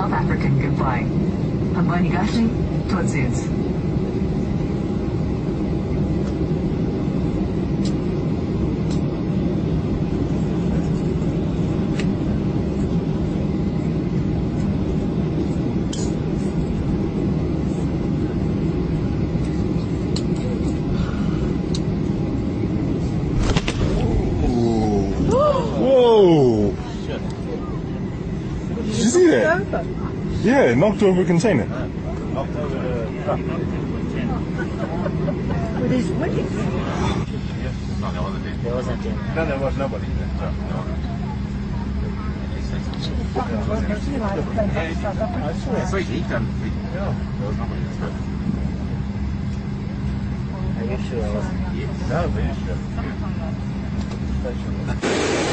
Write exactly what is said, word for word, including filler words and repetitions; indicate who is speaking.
Speaker 1: South African goodbye. Ambanigashi, Totsius.
Speaker 2: Whoa! Did you see that? Yeah, knocked over a container.
Speaker 3: Knocked over the truck.
Speaker 4: With his wickets?
Speaker 3: No, there wasn't any.
Speaker 4: There wasn't any.
Speaker 3: No, there was nobody in the truck. No. I saw it eat and yeah, there was nobody in the truck.
Speaker 4: Are you sure it wasn't?
Speaker 3: No, very sure.